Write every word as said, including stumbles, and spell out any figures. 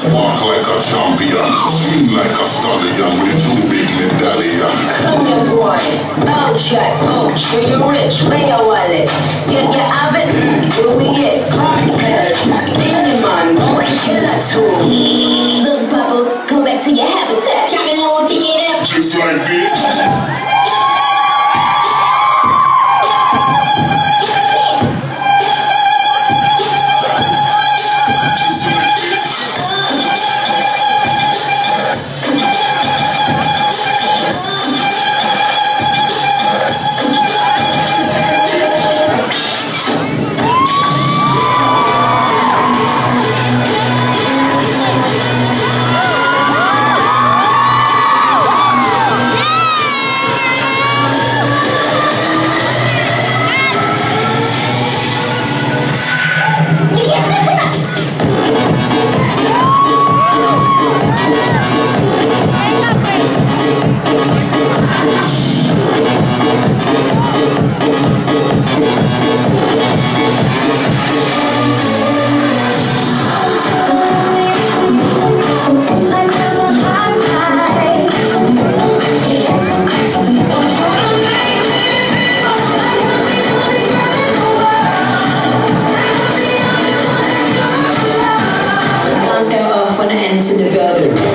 Walk like a champion, swing like a stallion with a two big medallion. Come here, boy. I'll chat, poach. When you're rich, pay your wallet. Yeah, you have it. Mm, where we at? Cartel. Billy man, bounty killer too. Look, Bubbles, go back to your habitat. Driving low to get up. Just like this. Alarms go off when I enter the building.